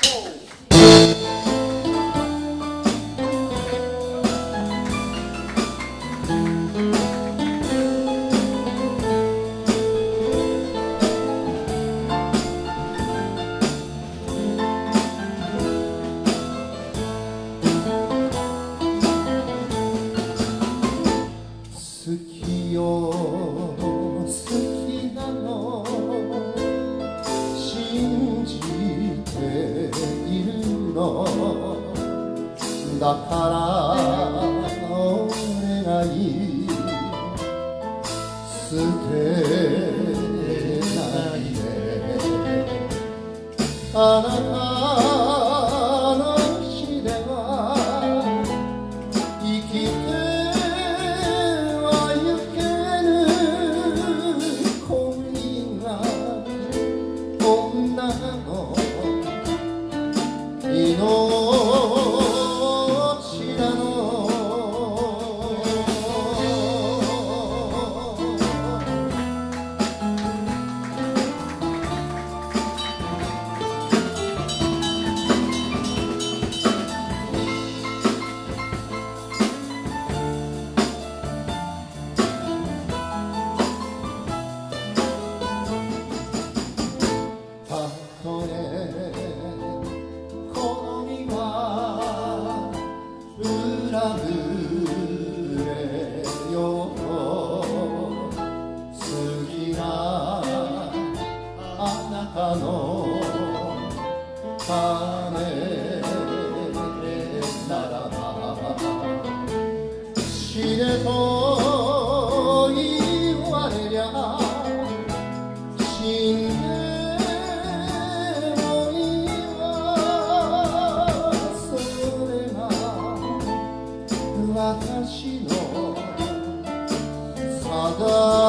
好きよ好きなの信じているのだからお願い捨てないであなたの死では生きて女の命なの裏ぶれようと好きなあなたのためならば死ねと言われりゃ死んで私の定